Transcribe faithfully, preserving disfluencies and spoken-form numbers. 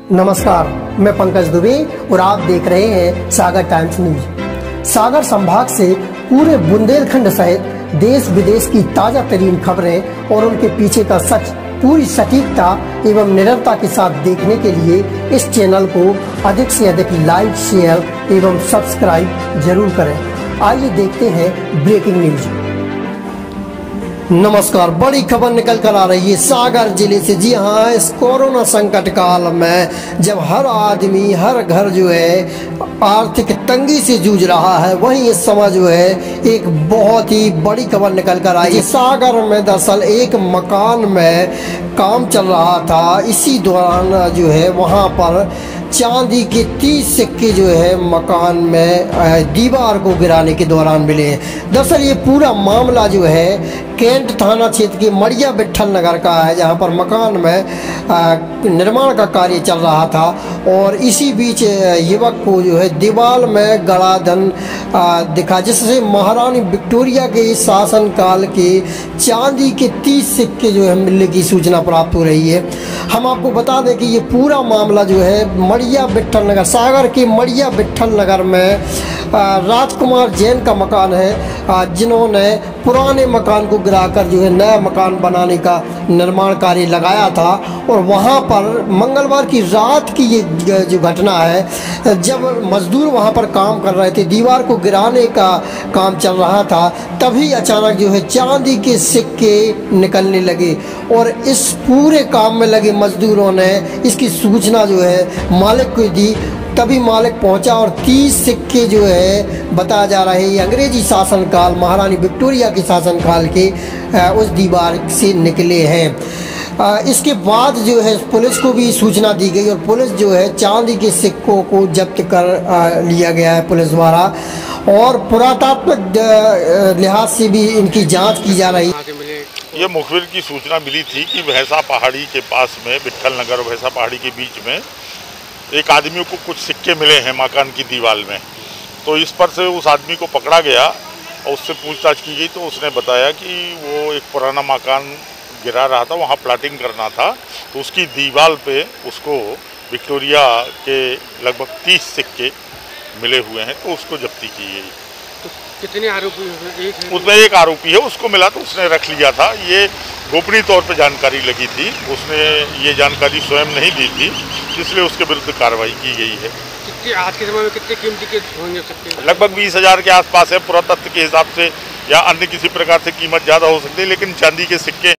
नमस्कार, मैं पंकज दुबे और आप देख रहे हैं सागर टाइम्स न्यूज। सागर संभाग से पूरे बुंदेलखंड सहित देश विदेश की ताजा तरीन खबरें और उनके पीछे का सच पूरी सटीकता एवं निरंतरता के साथ देखने के लिए इस चैनल को अधिक से अधिक लाइक, शेयर एवं सब्सक्राइब जरूर करें। आइए देखते हैं ब्रेकिंग न्यूज। नमस्कार, बड़ी खबर निकल कर आ रही है सागर जिले से। जी हाँ, इस कोरोना संकट काल में जब हर आदमी हर घर जो है आर्थिक तंगी से जूझ रहा है, वहीं इस समय जो है एक बहुत ही बड़ी खबर निकल कर आई है। सागर में दरअसल एक मकान में काम चल रहा था, इसी दौरान जो है वहाँ पर चांदी के तीस सिक्के जो है मकान में दीवार को गिराने के दौरान मिले हैं। दरअसल ये पूरा मामला जो है कैंट थाना क्षेत्र के मड़िया विट्ठल नगर का है, जहां पर मकान में निर्माण का कार्य चल रहा था और इसी बीच युवक को जो है दीवार में गड़ा धन दिखा, जिससे महारानी विक्टोरिया के शासनकाल के चांदी के तीस सिक्के जो है मिलने की सूचना प्राप्त हो रही है। हम आपको बता दें कि ये पूरा मामला जो है मड़िया विट्ठल नगर, सागर के मड़िया विट्ठल नगर में राजकुमार जैन का मकान है, जिन्होंने पुराने मकान को गिराकर जो है नया मकान बनाने का निर्माण कार्य लगाया था। और वहाँ पर मंगलवार की रात की ये जो घटना है, जब मजदूर वहाँ पर काम कर रहे थे, दीवार को गिराने का काम चल रहा था, तभी अचानक जो है चांदी के सिक्के निकलने लगे और इस पूरे काम में लगे मजदूरों ने इसकी सूचना जो है मालिक को दी। तभी मालिक पहुंचा और तीस सिक्के जो है बताया जा रहा है ये अंग्रेजी शासनकाल, महारानी विक्टोरिया के शासनकाल के उस दीवार से निकले हैं। इसके बाद जो है पुलिस को भी सूचना दी गई और पुलिस जो है चांदी के सिक्कों को जब्त कर लिया गया है पुलिस द्वारा, और पुरातात्विक लिहाज से भी इनकी जांच की जा रही है। ये मुखबिर की सूचना मिली थी कि भैंसा पहाड़ी के पास में विट्ठल नगर और भैंसा पहाड़ी के बीच में एक आदमी को कुछ सिक्के मिले हैं मकान की दीवार में। तो इस पर से उस आदमी को पकड़ा गया और उससे पूछताछ की गई, तो उसने बताया कि वो एक पुराना मकान गिरा रहा था, वहाँ प्लाटिंग करना था, तो उसकी दीवार पे उसको विक्टोरिया के लगभग तीस सिक्के मिले हुए हैं, तो उसको जब्ती की गई। तो कितने आरोपी? एक उसमें एक आरोपी है, उसको मिला तो उसने रख लिया था। ये गोपनीय तौर पे जानकारी लगी थी, उसने ये जानकारी स्वयं नहीं दी थी, इसलिए उसके विरुद्ध कार्रवाई की गई है। कितने आज के समय में कितने कीमती के होंगे सकते हैं? लगभग बीस हजार के आसपास है। पुरातत्व के हिसाब से या अन्य किसी प्रकार से कीमत ज़्यादा हो सकती है, लेकिन चांदी के सिक्के